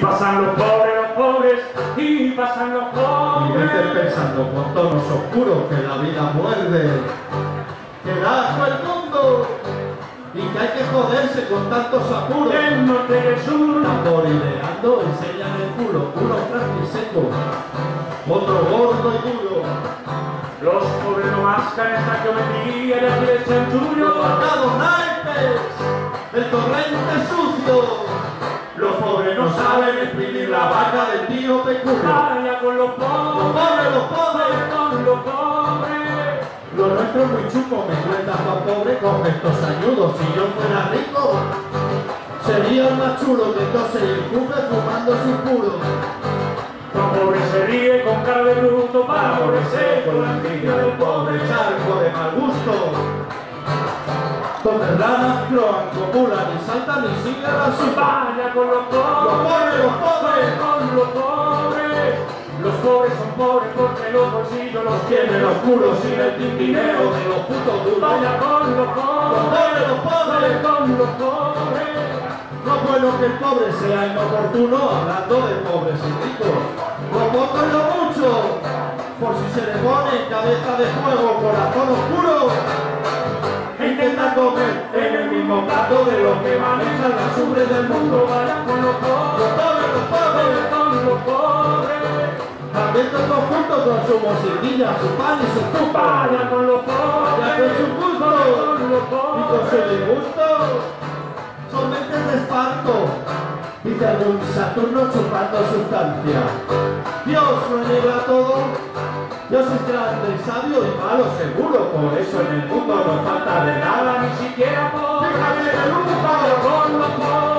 pasan los pobres, y pasan los Y pobres. vete pensando con tonos oscuros que la vida muerde, que da asco el mundo y que hay que joderse con tantos apuros. Del norte y del sur, Tamborileando enseñan el culo, uno frágil y seco, otro gordo y duro. los pobres no mascan esta geometría de aquí el chanchullo. Los marcados naipes del torrente sucio. Los pobres no saben exprimir la vaca del tío Pecurio. Vaya con los pobres, Los pobres. con los pobres. Lo nuestro es muy chupo, me cuentas más pobre con gestos ayudos. Si yo fuera rico, sería más chulo que tose y el cupe fumando su puro. Los pobres se ríe con cara de bruto para aborrecer con la envidia del pobre. Charco de mal gusto, donde ranas croan, copulan y saltan y siguen a su paz. Vaya con los pobres, Los pobres. con los pobres. Los pobres son pobres porque los bolsillos los tienen Tienen los culos sin el tintineo de los putos duros. Vaya con los pobres, Los pobres. con los pobres. No es bueno que el pobre sea inoportuno hablando de pobres y ricos. Lo poco y lo mucho, por si se le pone cabeza de fuego, corazón oscuro. Intenta comer en el mismo plato de los que manejan las umbres del mundo. Vaya con los pobres, Los pobres. con los pobres. También todos juntos con su musiquilla, su pan y su tupa. Vaya con los pobres, Ya con su gusto con los y con su pobres. disgusto. Son mentes de espanto, dice algún Saturno chupando sustancia. Dios lo niega todo, Dios es grande y sabio y malo seguro, por eso en el mundo no falta de nada, Ni siquiera pobres, fíjate en el lujo. con los pobres.